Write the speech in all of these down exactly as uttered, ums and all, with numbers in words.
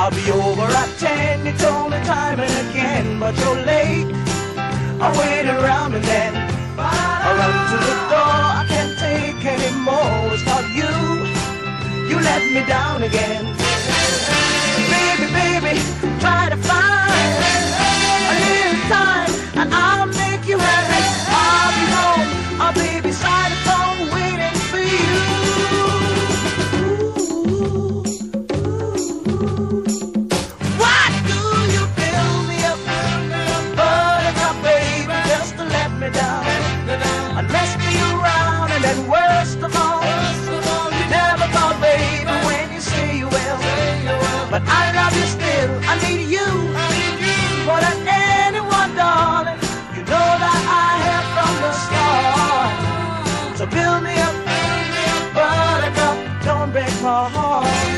I'll be over at ten, you told me time and again, but you're late. I wait around and then I run to the door. I can't take anymore. It's not you. You let me down again. Baby, baby, try to find a little time and I'll make you happy. I'll be home, I'll be beside the phone waiting for you. Why do you build me up, buttercup, baby, just to let me down and mess me around? And then worst of all, you never call, baby, when you say you will. But I love you still, I need you more than anyone, darling. You know that I have from the start. So build me up, buttercup, don't break my heart.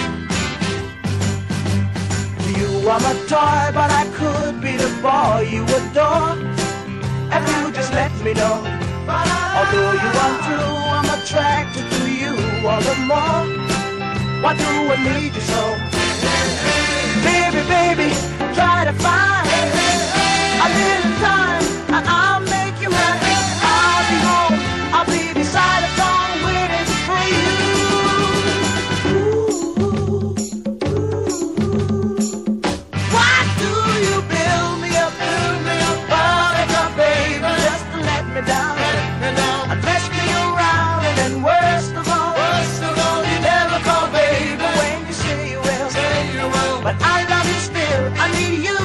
You are my toy, but I could be the boy you adore if you just let me know. Although you are true, I'm attracted to you all the more. Why do I need you so? Baby, baby, try to find a little time and I'll make you happy. I'll be home, I'll be beside the phone waiting for you. Why do you build me up, buttercup, baby, just to let me down and mess me around? And then worst of all, you never call, baby, when you say you will. But I love you still, I need you